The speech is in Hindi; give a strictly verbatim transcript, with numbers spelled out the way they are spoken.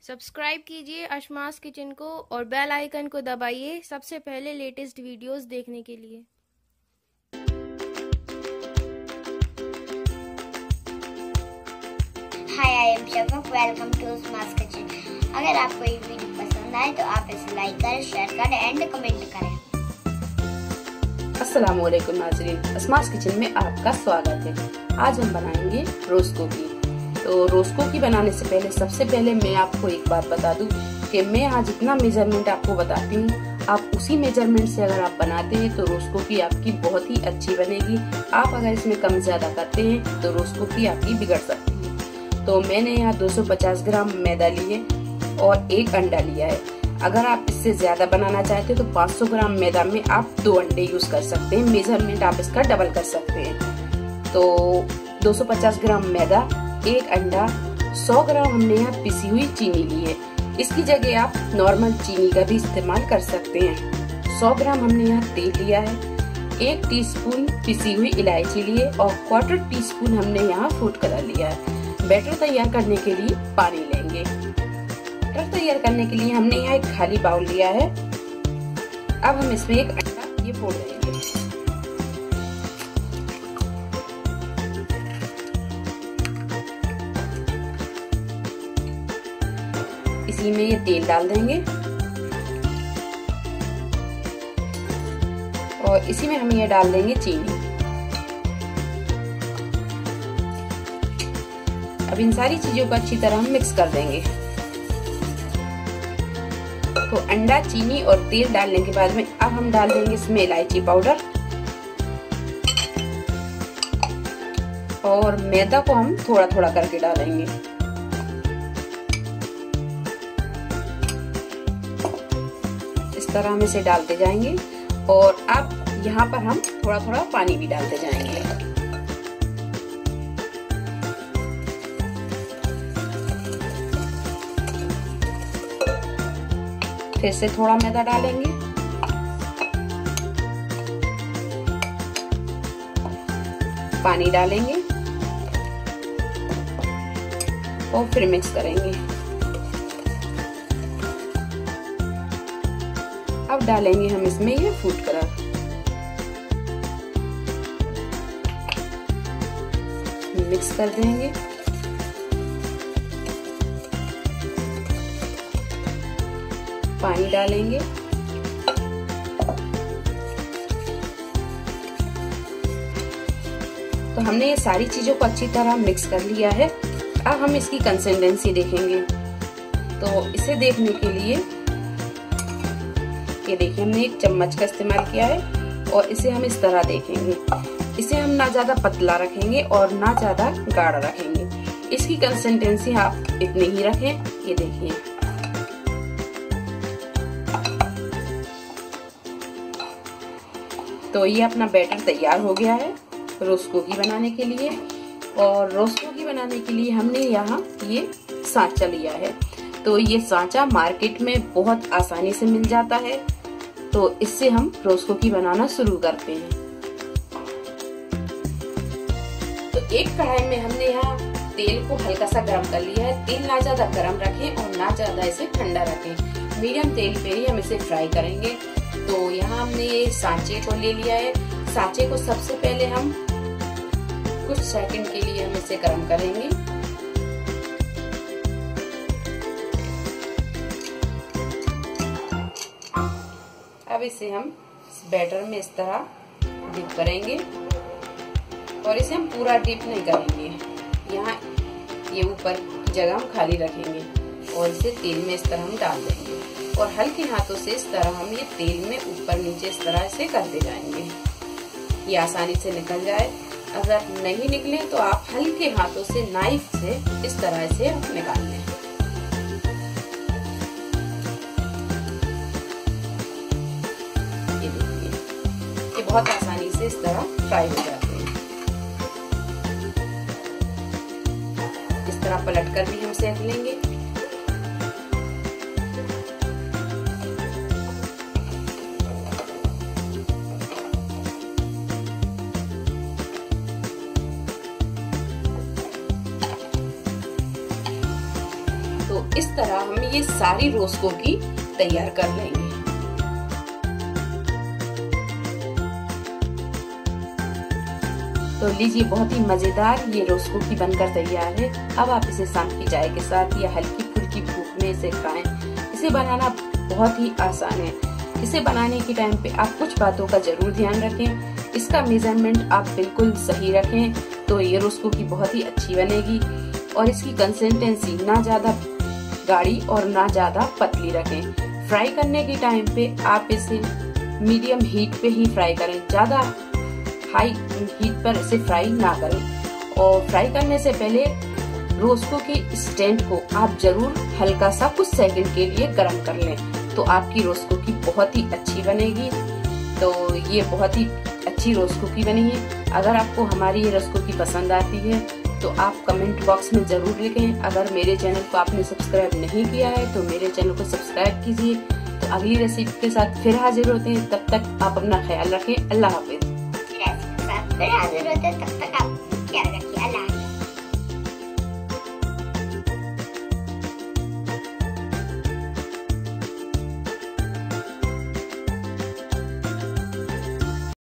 सब्सक्राइब कीजिए अशमास किचन को और बेल आइकन को दबाइए सबसे पहले लेटेस्ट वीडियोस देखने के लिए। Hi, I am Shafaq, welcome to Ashma's kitchen. अगर आपको ये वीडियो पसंद आए तो आप इसे लाइक करें, शेयर करें एंड कमेंट करें। अस्सलाम वालेकुम नाज़रीन, अशमास किचन में आपका स्वागत है। आज हम बनाएंगे रोज़ कुकी। तो रोज़ कुकी बनाने से पहले सबसे पहले मैं आपको एक बात बता दूं कि मैं आज इतना मेजरमेंट आपको बताती हूँ, आप उसी मेजरमेंट से अगर आप बनाते हैं तो रोज़ कुकी आपकी बहुत ही अच्छी बनेगी। आप अगर इसमें कम ज्यादा करते हैं तो रोज़ कुकी आपकी बिगड़ सकती है। तो मैंने यहाँ दो सौ पचास ग्राम मैदा लिए और एक अंडा लिया है। अगर आप इससे ज्यादा बनाना चाहते हैं तो पाँच सौ ग्राम मैदा में आप दो अंडे यूज कर सकते हैं। मेजरमेंट आप इसका डबल कर सकते हैं। तो दो सौ पचास ग्राम मैदा, एक अंडा, सौ ग्राम हमने यहाँ पिसी हुई चीनी ली है। इसकी जगह आप नॉर्मल चीनी का भी इस्तेमाल कर सकते हैं। सौ ग्राम हमने यहाँ तेल लिया है, एक टीस्पून पिसी हुई इलायची लिए और क्वार्टर टी स्पून हमने यहाँ फूड कलर लिया है। बैटर तैयार करने के लिए पानी लेंगे। बैटर तैयार करने के लिए हमने यहाँ एक खाली बाउल लिया है। अब हम इसमें एक अंडा ये फोड़ देंगे। इसी में ये तेल डाल देंगे और इसी में हम ये डाल देंगे चीनी। अब इन सारी चीजों को अच्छी तरह हम मिक्स कर देंगे। तो अंडा, चीनी और तेल डालने के बाद में अब हम डाल देंगे इसमें इलायची पाउडर और मैदा को हम थोड़ा थोड़ा करके डालेंगे। इस तरह हम इसे डालते जाएंगे और अब यहाँ पर हम थोड़ा थोड़ा पानी भी डालते जाएंगे। फिर से थोड़ा मैदा डालेंगे, पानी डालेंगे और फिर मिक्स करेंगे। अब डालेंगे हम इसमें ये फूड कलर। मिक्स कर देंगे। पानी डालेंगे तो हमने ये सारी चीजों को अच्छी तरह मिक्स कर लिया है। अब हम इसकी कंसिस्टेंसी देखेंगे। तो इसे देखने के लिए ये देखिए हमने एक चम्मच का इस्तेमाल किया है और इसे हम इस तरह देखेंगे। इसे हम ना ज्यादा पतला रखेंगे और ना ज्यादा गाढ़ा रखेंगे। इसकी कंसिस्टेंसी आप इतनी ही रखें। ये देखिए तो ये अपना बैटर तैयार हो गया है रोज़ कुकी बनाने के लिए। और रोज़ कुकी बनाने के लिए हमने यहाँ ये सांचा लिया है। तो ये सांचा मार्केट में बहुत आसानी से मिल जाता है। तो इससे हम रोज़ कुकी बनाना शुरू करते हैं। तो एक कढ़ाई में हमने यहाँ तेल को हल्का सा गर्म कर लिया है। तेल ना ज्यादा गर्म रखें और ना ज्यादा इसे ठंडा रखें। मीडियम तेल पे ही हम इसे फ्राई करेंगे। तो यहाँ हमने ये सांचे को ले लिया है। सांचे को सबसे पहले हम कुछ सेकंड के लिए हम इसे गर्म करेंगे। अब इसे हम इस बैटर में इस तरह डिप करेंगे और इसे हम पूरा डिप नहीं करेंगे। यहाँ ये ऊपर की जगह हम खाली रखेंगे और इसे तेल में इस तरह हम डाल देंगे और हल्के हाथों से इस तरह हम ये तेल में ऊपर नीचे इस तरह से करते जाएंगे। ये आसानी से निकल जाए। अगर नहीं निकले तो आप हल्के हाथों से नाइफ से इस तरह से निकाल लें। ये देखिए ये बहुत आसानी से इस तरह फ्राई हो जाते हैं। इस तरह पलटकर भी हम सेक लेंगे। तो इस तरह हम ये सारी रोज कुकी तैयार कर लेंगे। तो लीजिए, बहुत ही मजेदार ये रोज कुकी बनकर तैयार है। अब आप इसे शाम की चाय के साथ या हल्की फुल्की भूख में इसे खाएं। इसे बनाना बहुत ही आसान है। इसे बनाने के टाइम पे आप कुछ बातों का जरूर ध्यान रखें। इसका मेजरमेंट आप बिल्कुल सही रखें तो ये रोज कुकी बहुत ही अच्छी बनेगी। और इसकी कंसिस्टेंसी ना ज्यादा गाढ़ी और ना ज्यादा पतली रखें। फ्राई करने के टाइम पे आप इसे मीडियम हीट पे ही फ्राई करें, ज्यादा हाई हीट पर इसे फ्राई ना करें। और फ्राई करने से पहले रोज कुकी स्टैंड को आप जरूर हल्का सा कुछ सेकंड के लिए गर्म कर लें, तो आपकी रोज कुकी बहुत ही अच्छी बनेगी। तो ये बहुत ही अच्छी रोज कुकी बनी है। अगर आपको हमारी ये रोज कुकी पसंद आती है तो आप कमेंट बॉक्स में जरूर लिखें। अगर मेरे चैनल को आपने सब्सक्राइब नहीं किया है तो मेरे चैनल को सब्सक्राइब कीजिए। तो अगली रेसिपी के साथ फिर हाजिर होते हैं, तब तक आप अपना ख्याल रखें। अल्लाह हाफिज। फिर हाजिर होते हैं, तब तक आप क्या